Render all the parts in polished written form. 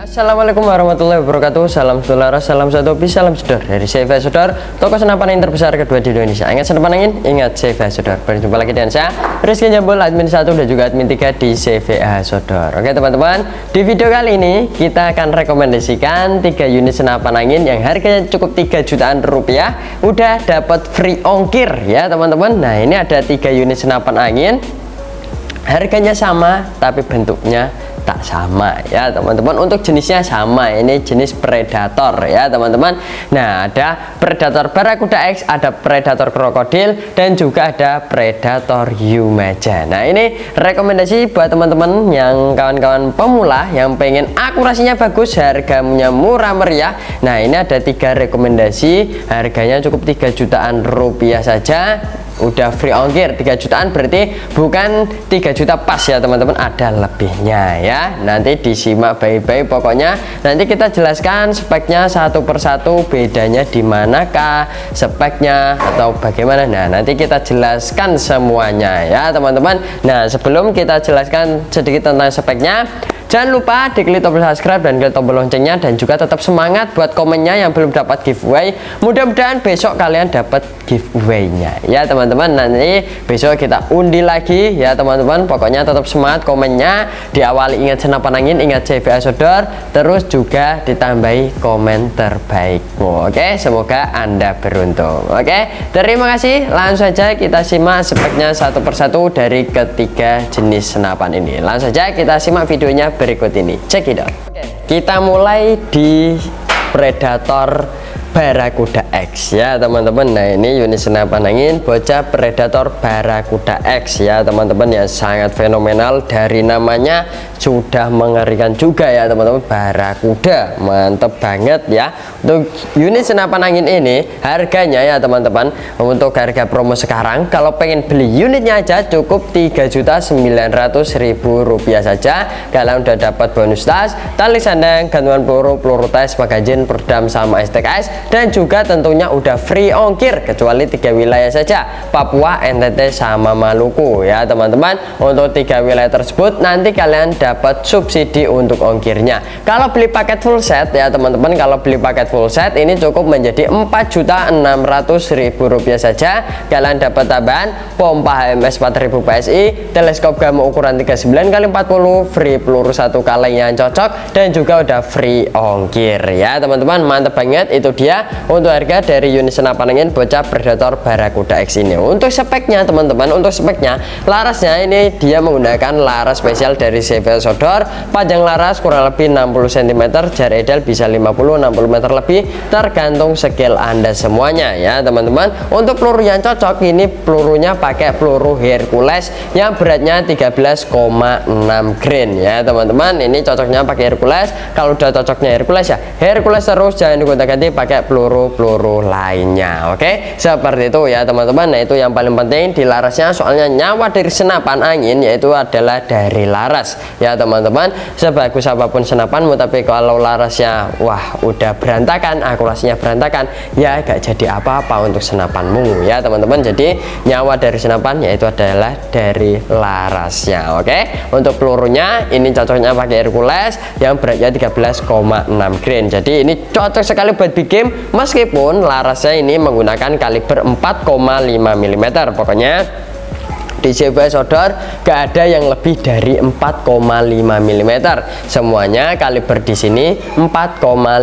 Assalamualaikum warahmatullahi wabarakatuh. Salam saudara, salam satu hobi, salam sudar dari CV Sudar, toko senapan angin terbesar kedua di Indonesia. Ingat senapan angin, ingat CV Sudar. Berjumpa lagi dengan saya Rizky Jambul, admin 1 dan juga admin 3 di CVA Sudar. Oke teman-teman, di video kali ini kita akan rekomendasikan 3 unit senapan angin yang harganya cukup 3 jutaan rupiah, udah dapat free ongkir ya teman-teman. Nah ini ada 3 unit senapan angin, harganya sama tapi bentuknya tak sama ya teman-teman. Untuk jenisnya sama, ini jenis Predator ya teman-teman. Nah ada Predator Barracuda X, ada Predator krokodil, dan juga ada Predator Umaja. Nah ini rekomendasi buat teman-teman yang kawan-kawan pemula yang pengen akurasinya bagus, harganya murah meriah. Nah ini ada 3 rekomendasi, harganya cukup 3 jutaan rupiah saja, udah free ongkir. 3 jutaan berarti bukan 3 juta pas ya teman-teman, ada lebihnya ya. Nanti disimak baik-baik, pokoknya nanti kita jelaskan speknya satu persatu, bedanya di manakah speknya atau bagaimana. Nah nanti kita jelaskan semuanya ya teman-teman. Nah sebelum kita jelaskan sedikit tentang speknya, jangan lupa diklik tombol subscribe dan klik tombol loncengnya, dan juga tetap semangat buat komennya yang belum dapat giveaway. Mudah-mudahan besok kalian dapat giveaway-nya ya teman-teman. Nanti besok kita undi lagi ya teman-teman. Pokoknya tetap semangat komennya, diawali ingat senapan angin, ingat CVA Sudar, terus juga ditambahi komen terbaikmu. Oke, semoga Anda beruntung. Oke, terima kasih. Langsung saja kita simak speknya satu persatu dari ketiga jenis senapan ini. Langsung saja kita simak videonya berikut ini, check it out. Kita mulai di Predator Barracuda X ya teman-teman. Nah ini unit senapan angin bocah Predator Barracuda X ya teman-teman, yang sangat fenomenal. Dari namanya sudah mengerikan juga ya teman-teman, Barracuda, mantep banget ya. Untuk unit senapan angin ini harganya ya teman-teman, untuk harga promo sekarang kalau pengen beli unitnya aja cukup 3.900.000 rupiah saja. Kalian udah dapat bonus tas, tali sandang, gantungan peluru, peluru tes, magazin, peredam, sama STKS, dan juga tentunya udah free ongkir kecuali 3 wilayah saja, Papua, NTT, sama Maluku ya teman-teman. Untuk 3 wilayah tersebut nanti kalian dapat subsidi untuk ongkirnya. Kalau beli paket full set ya teman-teman, kalau beli paket full set ini cukup menjadi 4.600.000 rupiah saja. Kalian dapat tambahan pompa HMS 4000 PSI, teleskop gamma ukuran 39x40, free peluru 1 kaleng yang cocok, dan juga udah free ongkir ya teman-teman. Mantap banget. Itu dia untuk harga dari unit senapan angin bocah Predator Barracuda X ini. Untuk speknya teman-teman, untuk speknya larasnya ini dia menggunakan laras spesial dari CVA Sudar. Panjang laras kurang lebih 60 cm, jarak ideal bisa 50-60 meter lebih, tergantung skill Anda semuanya ya teman-teman. Untuk peluru yang cocok ini pelurunya pakai peluru Hercules yang beratnya 13,6 grain ya teman-teman. Ini cocoknya pakai Hercules. Kalau udah cocoknya Hercules ya Hercules terus, jangan digonta-ganti pakai peluru-peluru lainnya. Oke, seperti itu ya teman-teman. Nah itu yang paling penting di larasnya, soalnya nyawa dari senapan angin yaitu adalah dari laras ya teman-teman. Sebagus apapun senapanmu, tapi kalau larasnya wah udah berantakan, akurasinya berantakan, ya gak jadi apa-apa untuk senapanmu ya teman-teman. Jadi nyawa dari senapan yaitu adalah dari larasnya. Oke, untuk pelurunya ini cocoknya pakai Hercules yang beratnya 13,6 grain. Jadi ini cocok sekali buat big game, meskipun larasnya ini menggunakan kaliber 4,5 mm. Pokoknya di CVA Sudar gak ada yang lebih dari 4,5 mm. Semuanya kaliber di sini 4,5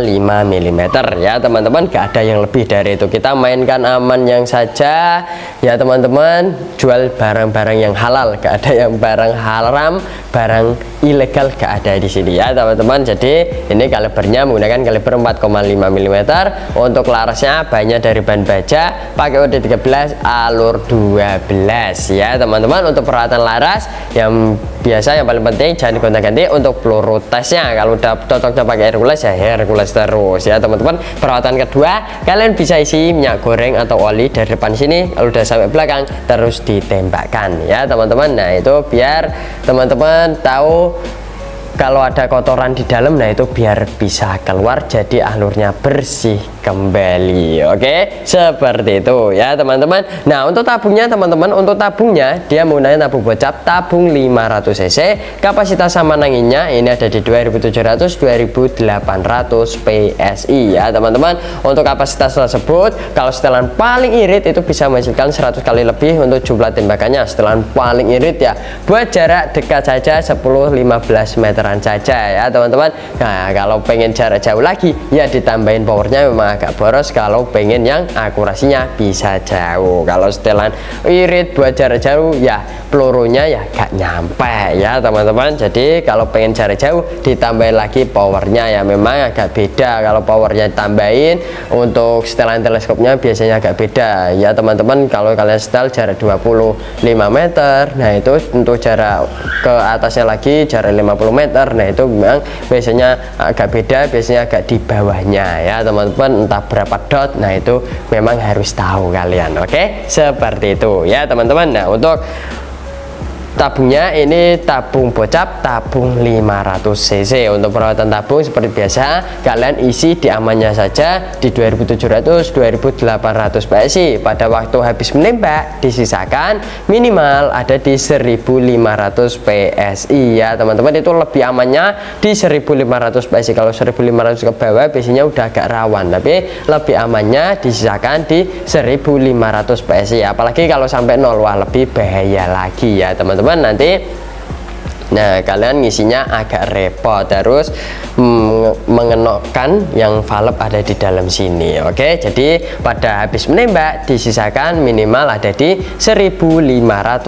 mm ya teman-teman, gak ada yang lebih dari itu. Kita mainkan aman yang saja ya teman-teman, jual barang-barang yang halal, gak ada yang barang haram, barang ilegal gak ada di sini ya teman-teman. Jadi ini kalibernya menggunakan kaliber 4,5 mm. Untuk larasnya banyak dari ban baja, pakai OD 13 alur 12 ya teman-teman. Untuk peralatan laras yang biasa yang paling penting jangan digonta-ganti untuk peluru tesnya. Kalau udah cocoknya pakai Hercules ya Hercules terus ya teman-teman. Peralatan kedua, kalian bisa isi minyak goreng atau oli dari depan sini, kalau udah sampai belakang terus ditembakkan ya teman-teman. Nah itu biar teman-teman tahu kalau ada kotoran di dalam, nah itu biar bisa keluar, jadi alurnya bersih kembali. Oke, seperti itu ya teman-teman. Nah, untuk tabungnya teman-teman, untuk tabungnya dia menggunakan tabung bocap tabung 500 cc. Kapasitas sama anginnya ini ada di 2700 2800 PSI ya teman-teman. Untuk kapasitas tersebut kalau setelan paling irit itu bisa menghasilkan 100 kali lebih untuk jumlah tembakannya. Setelan paling irit ya buat jarak dekat saja 10-15 meteran saja ya teman-teman. Nah, kalau pengen jarak jauh lagi ya ditambahin powernya, memang agak boros kalau pengen yang akurasinya bisa jauh. Kalau setelan irit buat jarak jauh ya pelurunya ya gak nyampe ya teman-teman. Jadi kalau pengen jarak jauh ditambahin lagi powernya ya, memang agak beda. Kalau powernya ditambahin untuk setelan teleskopnya biasanya agak beda ya teman-teman. Kalau kalian setel jarak 25 meter, nah itu untuk jarak ke atasnya lagi jarak 50 meter, nah itu memang biasanya agak beda, biasanya agak di bawahnya ya teman-teman, entah berapa dot. Nah itu memang harus tahu kalian. Oke, seperti itu ya teman-teman. Nah, untuk tabungnya ini tabung bocap tabung 500 cc. Untuk perawatan tabung seperti biasa kalian isi di amannya saja di 2700 2800 PSI. Pada waktu habis menembak disisakan minimal ada di 1500 PSI ya teman-teman. Itu lebih amannya di 1500 PSI. Kalau 1500 ke bawah biasanya udah agak rawan, tapi lebih amannya disisakan di 1500 PSI. Apalagi kalau sampai 0, wah lebih bahaya lagi ya teman-teman. Nanti nah kalian ngisinya agak repot, terus mengenokkan yang valve ada di dalam sini. Oke, jadi pada habis menembak disisakan minimal ada di 1500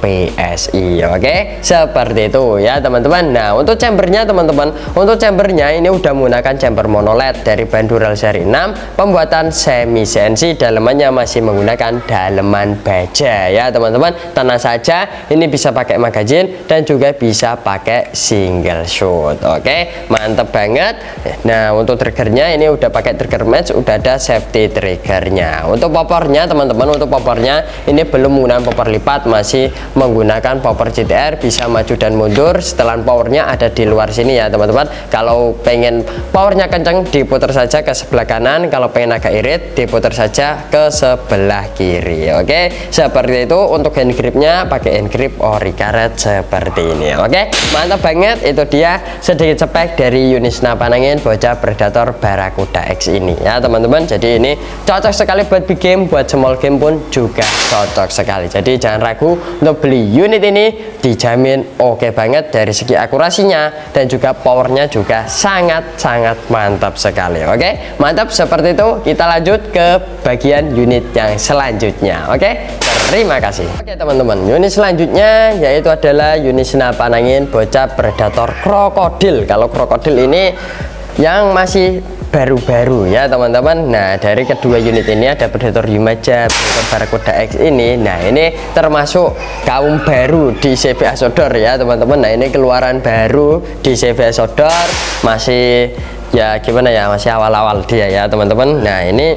PSI. Oke, seperti itu ya teman-teman. Nah, untuk chambernya teman-teman, untuk chambernya ini udah menggunakan chamber monoled dari bahan Dural seri 6, pembuatan semi CNC, dalemannya masih menggunakan daleman baja ya teman-teman. Tenang saja, ini bisa pakai magazine dan juga bisa pakai single shot. Oke, mantap banget. Nah, untuk triggernya ini udah pakai trigger match, udah ada safety triggernya. Untuk popornya teman-teman, untuk popornya ini belum menggunakan popor lipat, masih menggunakan popor CTR, bisa maju dan mundur. Setelan powernya ada di luar sini ya teman-teman. Kalau pengen powernya kenceng diputar saja ke sebelah kanan, kalau pengen agak irit diputar saja ke sebelah kiri. Oke, seperti itu. Untuk hand gripnya pakai hand grip ori karet seperti ini. Oke, mantap banget. Itu dia sedikit spek dari unit senapan angin bocah Predator Barracuda X ini ya teman-teman. Jadi ini cocok sekali buat big game, buat small game pun juga cocok sekali. Jadi jangan ragu untuk beli unit ini, dijamin oke banget dari segi akurasinya dan juga powernya juga sangat-sangat mantap sekali. Oke, mantap. Seperti itu, kita lanjut ke bagian unit yang selanjutnya. Oke, terima kasih. Oke teman-teman, unit selanjutnya yaitu adalah unit senapan angin bocah Predator krokodil. Kalau krokodil ini yang masih baru-baru ya teman-teman. Nah, dari kedua unit ini ada Predator Yumaja, Predator Barracuda X ini. Nah, ini termasuk kaum baru di CVA Sodor ya teman-teman. Nah, ini keluaran baru di CVA Sodor, masih ya gimana ya, masih awal-awal dia ya teman-teman. Nah, ini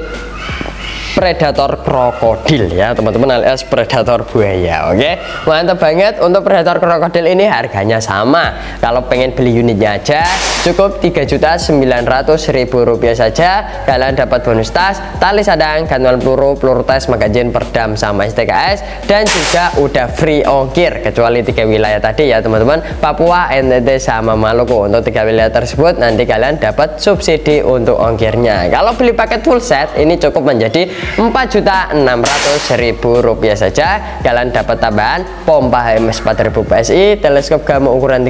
Predator krokodil ya teman-teman, alias Predator buaya. Oke, mantap banget. Untuk Predator krokodil ini harganya sama. Kalau pengen beli unitnya aja cukup 3.900.000 rupiah saja. Kalian dapat bonus tas, tali sadang, gantungan peluru, peluru tes, magazin, perdam, sama STKS, dan juga udah free ongkir kecuali 3 wilayah tadi ya teman-teman, Papua, NTT, sama Maluku. Untuk 3 wilayah tersebut nanti kalian dapat subsidi untuk ongkirnya. Kalau beli paket full set ini cukup menjadi 4.600.000 rupiah saja. Kalian dapat tambahan pompa HMS 4000 PSI, teleskop gamma ukuran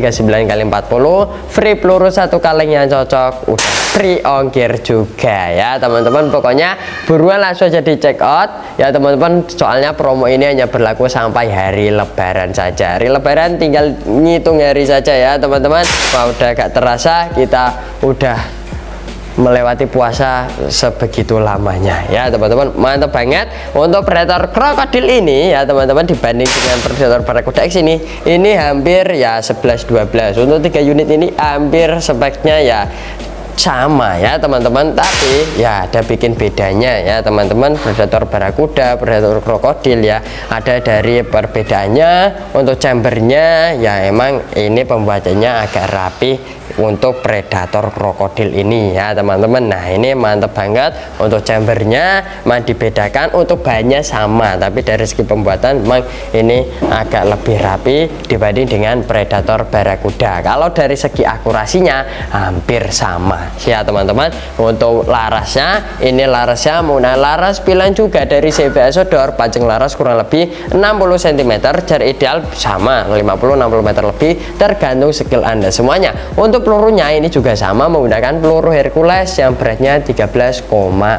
39x40, free peluru 1 kaleng yang cocok, udah free ongkir juga ya teman-teman. Pokoknya buruan langsung jadi check out ya teman-teman, soalnya promo ini hanya berlaku sampai hari lebaran saja. Hari lebaran tinggal ngitung hari saja ya teman-teman. Wah, udah gak terasa kita udah melewati puasa sebegitu lamanya ya teman-teman. Mantap banget. Untuk Predator krokodil ini ya teman-teman, dibanding dengan Predator Barracuda X ini hampir ya 11-12. Untuk 3 unit ini hampir speknya ya sama ya teman-teman, tapi ya ada bikin bedanya ya teman-teman. Predator barakuda, predator krokodil ya ada dari perbedaannya. Untuk chambernya ya emang ini pembuatannya agak rapi untuk predator krokodil ini ya teman-teman. Nah ini mantep banget untuk chambernya, memang dibedakan. Untuk bahannya sama, tapi dari segi pembuatan memang ini agak lebih rapi dibanding dengan predator barakuda. Kalau dari segi akurasinya hampir sama ya teman-teman. Untuk larasnya, ini larasnya menggunakan laras pilihan juga dari CV Esodor, panjang laras kurang lebih 60 cm, jarak ideal sama 50-60 meter lebih, tergantung skill Anda semuanya. Untuk pelurunya ini juga sama, menggunakan peluru Hercules yang beratnya 13,6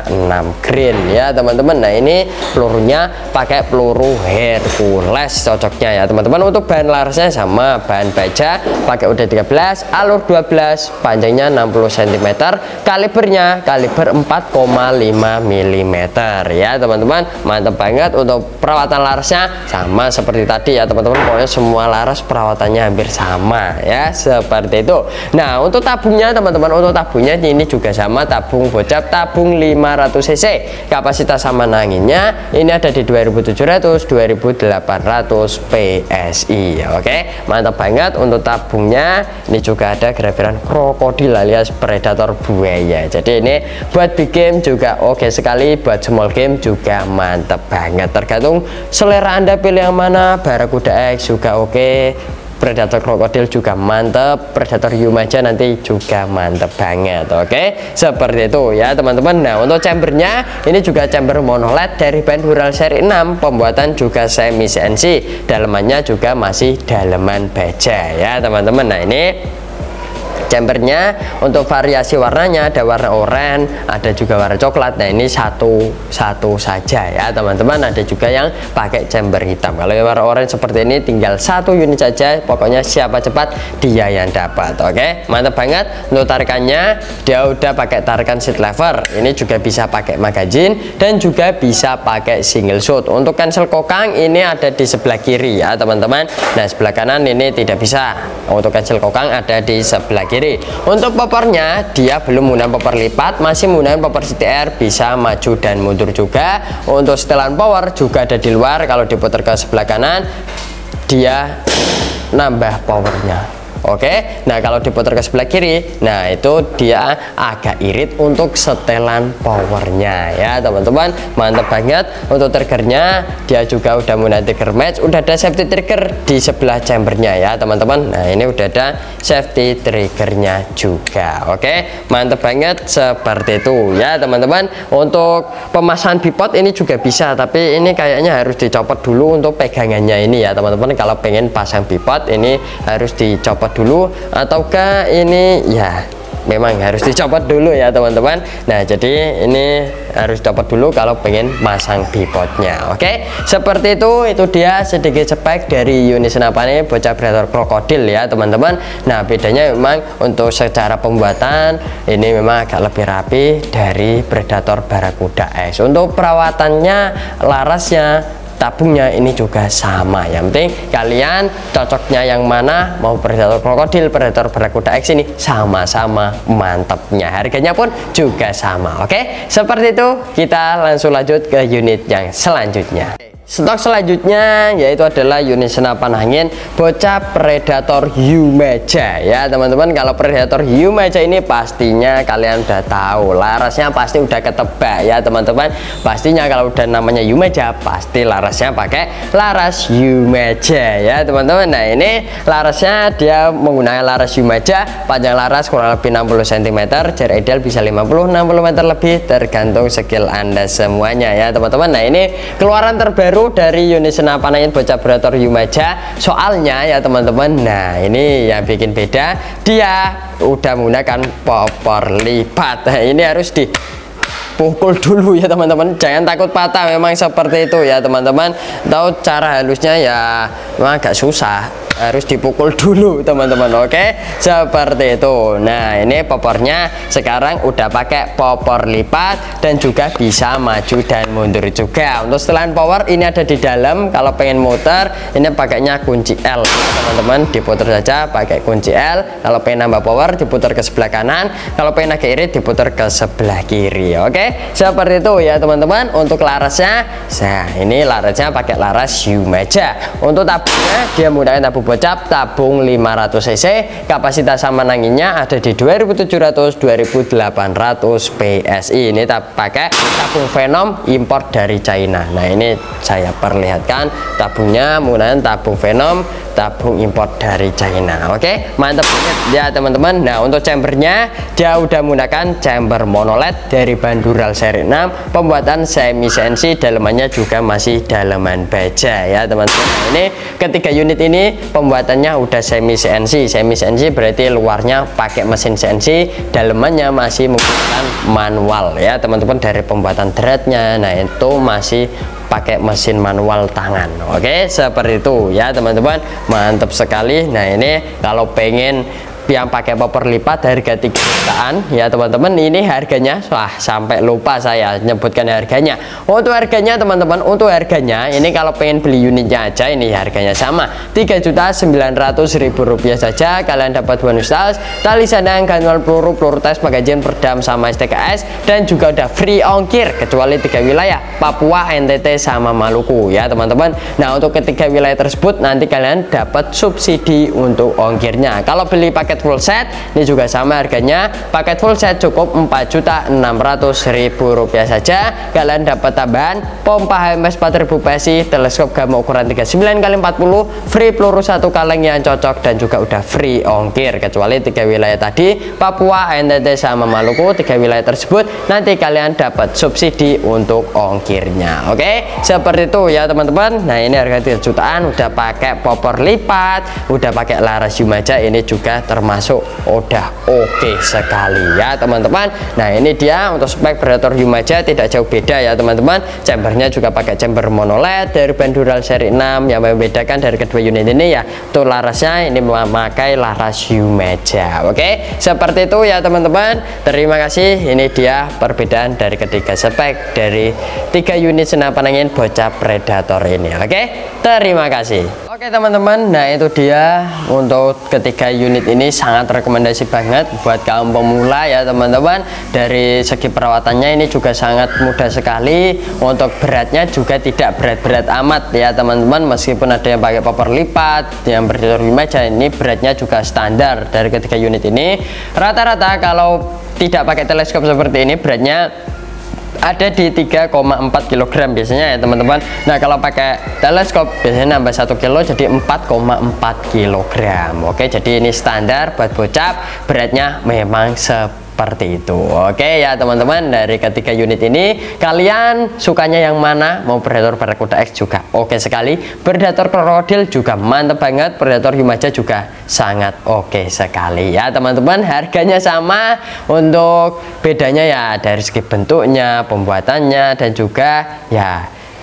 grain ya teman-teman. Nah ini pelurunya pakai peluru Hercules cocoknya ya teman-teman. Untuk bahan larasnya sama, bahan baja pakai udah 13, alur 12, panjangnya 60 cm, kalibernya kaliber 4,5 mm ya teman-teman. Mantap banget. Untuk perawatan larasnya sama seperti tadi ya teman-teman, pokoknya semua laras perawatannya hampir sama ya, seperti itu. Nah untuk tabungnya teman-teman, untuk tabungnya ini juga sama, tabung bocap, tabung 500 cc, kapasitas sama anginnya ini ada di 2700 2800 PSI. Oke, mantap banget. Untuk tabungnya ini juga ada grafiran krokodil alias predator buaya, jadi ini buat big game juga oke sekali, buat small game juga mantap banget. Tergantung selera Anda pilih yang mana. Barakuda X juga oke, predator krokodil juga mantep, predator Yumaja nanti juga mantep banget. Oke, seperti itu ya teman-teman. Nah untuk chambernya ini juga chamber monoled dari brand Hural seri 6, pembuatan juga semi CNC, dalemannya juga masih daleman baja ya teman-teman. Nah ini chambernya untuk variasi warnanya ada warna oranye, ada juga warna coklat. Nah ini satu saja ya teman-teman. Ada juga yang pakai chamber hitam. Kalau yang warna oranye seperti ini tinggal satu unit saja, pokoknya siapa cepat dia yang dapat. Oke, mantap banget. Untuk tarikannya dia udah pakai tarikan seat lever, ini juga bisa pakai magazine dan juga bisa pakai single shot. Untuk cancel kokang ini ada di sebelah kiri ya teman-teman. Nah sebelah kanan ini tidak bisa. Untuk cancel kokang ada di sebelah kiri. Untuk popornya dia belum menggunakan popor lipat, masih menggunakan popor CTR, bisa maju dan mundur juga. Untuk setelan power juga ada di luar, kalau diputar ke sebelah kanan dia nambah powernya. Oke, nah kalau diputar ke sebelah kiri, nah itu dia agak irit untuk setelan powernya ya teman-teman. Mantap banget. Untuk triggernya dia juga udah menggunakan trigger match, udah ada safety trigger di sebelah chambernya ya teman-teman. Nah ini udah ada safety triggernya juga. Oke, mantap banget seperti itu ya teman-teman. Untuk pemasangan bipod ini juga bisa, tapi ini kayaknya harus dicopot dulu untuk pegangannya ini ya teman-teman. Kalau pengen pasang bipod ini harus dicopot dulu, ataukah ini ya memang harus dicopot dulu ya teman-teman. Nah jadi ini harus copot dulu kalau pengen masang bipodnya. Oke, seperti itu dia sedikit spek dari unit senapane bocah predator krokodil ya teman-teman. Nah bedanya memang untuk secara pembuatan ini memang agak lebih rapi dari predator barakuda X. Untuk perawatannya, larasnya, tabungnya ini juga sama. Yang penting kalian cocoknya yang mana, mau predator krokodil, predator barakuda X ini sama-sama mantapnya. Harganya pun juga sama. Oke, seperti itu. Kita langsung lanjut ke unit yang selanjutnya. Stok selanjutnya yaitu adalah unit senapan angin bocah predator Yumaja ya teman-teman. Kalau predator Yumaja ini pastinya kalian udah tahu, larasnya pasti udah ketebak ya teman-teman. Pastinya kalau udah namanya Yumaja pasti larasnya pakai laras Yumaja ya teman-teman. Nah ini larasnya dia menggunakan laras Yumaja, panjang laras kurang lebih 60 cm, jarak ideal bisa 50-60 meter lebih, tergantung skill Anda semuanya ya teman-teman. Nah ini keluaran terbaru dari unit senapan angin bocah predator Yumaja. Soalnya ya teman-teman, nah ini yang bikin beda, dia udah menggunakan popor lipat. Nah ini harus dipukul dulu ya teman-teman, jangan takut patah, memang seperti itu ya teman-teman. Tahu cara halusnya ya memang agak susah. harus dipukul dulu teman-teman. Oke, seperti itu. Nah, ini popornya sekarang udah pakai popor lipat dan juga bisa maju dan mundur juga. Untuk setelan power ini ada di dalam. Kalau pengen muter ini pakainya kunci L teman-teman, diputar saja pakai kunci L. Kalau pengen nambah power diputar ke sebelah kanan, kalau pengen agak irit diputar ke sebelah kiri. Oke, seperti itu ya teman-teman. Untuk larasnya, nah ini larasnya pakai laras Yumaja. Untuk tabungnya dia menggunakan tabung bocap, tabung 500 cc, kapasitas saman anginnya ada di 2700-2800 PSI. Ini pakai tabung Venom import dari China. Nah, ini saya perlihatkan tabungnya menggunakan tabung Venom, tabung import dari China. Oke, mantap banget ya teman-teman. Nah, untuk chambernya dia udah menggunakan chamber monoled dari Bandural seri 6, pembuatan semi CNC, dalemannya juga masih daleman baja ya teman-teman. Nah, ini ketiga unit ini pembuatannya udah semi CNC. Semi CNC berarti luarnya pakai mesin CNC, dalemannya masih menggunakan manual ya teman-teman. Dari pembuatan threadnya, nah itu masih pakai mesin manual tangan. Oke, seperti itu ya teman-teman, mantap sekali. Nah, ini kalau pengen yang pakai popor lipat harga 3 jutaan ya teman-teman. Ini harganya, wah sampai lupa saya nyebutkan harganya. Untuk harganya teman-teman, untuk harganya ini kalau pengen beli unitnya aja ini harganya sama 3.900.000 rupiah saja. Kalian dapat bonus tas, tali sandang, gantungan peluru, peluru tes, magazin, perdam sama STKS, dan juga udah free ongkir kecuali 3 wilayah, Papua, NTT sama Maluku ya teman-teman. Nah, untuk ketiga wilayah tersebut nanti kalian dapat subsidi untuk ongkirnya. Kalau beli paket full set ini juga sama harganya. Paket full set cukup 4.600.000 rupiah saja. Kalian dapat tambahan pompa HMS 4000 PSI, teleskop gamma ukuran 39x40, free peluru 1 kaleng yang cocok, dan juga udah free ongkir kecuali 3 wilayah tadi, Papua, NTT sama Maluku. 3 wilayah tersebut nanti kalian dapat subsidi untuk ongkirnya. Oke, seperti itu ya teman-teman. Nah, ini harga 3 jutaan, udah pakai popor lipat, udah pakai laras Yumaja, ini juga termasuk udah oke sekali ya teman-teman. Nah, ini dia untuk spek Predator Yumaja, tidak jauh beda ya teman-teman. Chambernya juga pakai chamber monoled dari Bandural seri 6. Yang membedakan dari kedua unit ini ya tuh larasnya ini memakai laras Yumaja. Oke, seperti itu ya teman-teman. Terima kasih. Ini dia perbedaan dari ketiga spek dari 3 unit senapan angin bocah Predator ini. Oke, terima kasih. Oke teman-teman, nah itu dia untuk ketiga unit ini, sangat rekomendasi banget buat kaum pemula ya teman-teman. Dari segi perawatannya ini juga sangat mudah sekali. Untuk beratnya juga tidak berat-berat amat ya teman-teman. Meskipun ada yang pakai popor lipat, yang Predator Yumaja, ini beratnya juga standar dari ketiga unit ini. Rata-rata kalau tidak pakai teleskop seperti ini beratnya ada di 3,4 kg biasanya ya teman-teman. Nah, kalau pakai teleskop biasanya nambah 1 kilo jadi 4,4 kg. Oke, jadi ini standar buat bocap, beratnya memang seperti itu. Oke ya teman-teman, dari ketiga unit ini kalian sukanya yang mana? Mau Predator Barracuda X juga oke sekali, Predator Krokodil juga mantep banget, Predator Yumaja juga sangat oke sekali ya teman-teman. Harganya sama, untuk bedanya ya dari segi bentuknya, pembuatannya, dan juga ya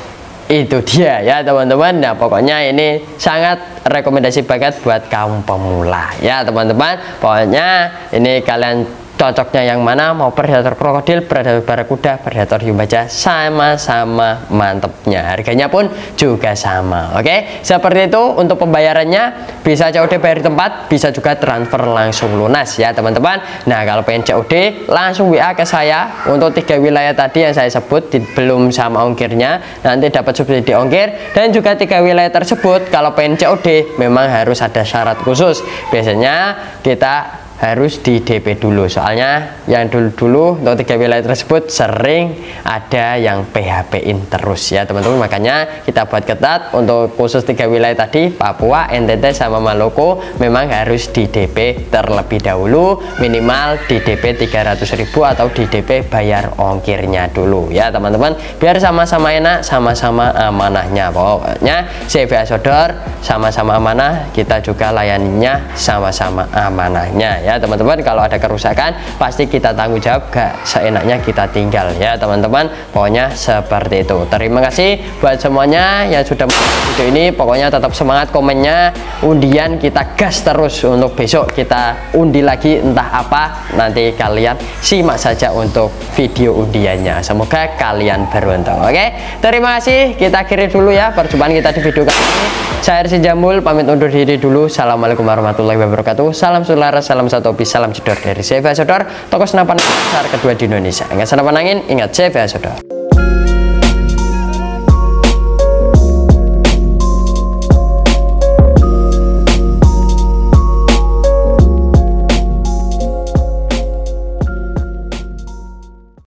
itu dia ya teman-teman. Nah, pokoknya ini sangat rekomendasi banget buat kaum pemula ya teman-teman. Pokoknya ini kalian cocoknya yang mana, mau Predator Krokodil, Predator Barracuda, Predator Yumaja, sama-sama mantepnya. Harganya pun juga sama. Oke, seperti itu. Untuk pembayarannya bisa COD bayar di tempat, bisa juga transfer langsung lunas ya teman-teman. Nah, kalau pengen COD langsung WA ke saya. Untuk 3 wilayah tadi yang saya sebut belum sama ongkirnya, nanti dapat subsidi ongkir. Dan juga 3 wilayah tersebut kalau pengen COD memang harus ada syarat khusus. Biasanya kita harus di DP dulu, soalnya yang dulu untuk 3 wilayah tersebut sering ada yang PHP-in terus ya teman-teman. Makanya kita buat ketat untuk khusus 3 wilayah tadi, Papua, NTT sama Maluku, memang harus di DP terlebih dahulu, minimal di DP 300.000 atau di DP bayar ongkirnya dulu ya teman-teman, biar sama-sama enak, sama-sama amanahnya. Pokoknya CVA Sodor sama-sama amanah, kita juga layaninya sama-sama amanahnya ya ya teman-teman. Kalau ada kerusakan pasti kita tanggung jawab, gak seenaknya kita tinggal ya teman-teman. Pokoknya seperti itu. Terima kasih buat semuanya yang sudah menonton video ini. Pokoknya tetap semangat komennya, undian kita gas terus. Untuk besok kita undi lagi entah apa, nanti kalian simak saja untuk video undiannya. Semoga kalian beruntung. Oke, terima kasih, kita akhiri dulu ya perjumpaan kita di video kali ini. Saya Rizky Jambul pamit undur diri dulu. Assalamualaikum warahmatullahi wabarakatuh. Salam sularas, salam satu hobi, salam jedor dari CV Sodor, toko senapan besar kedua di Indonesia. Ingat senapan angin, ingat CV Sodor.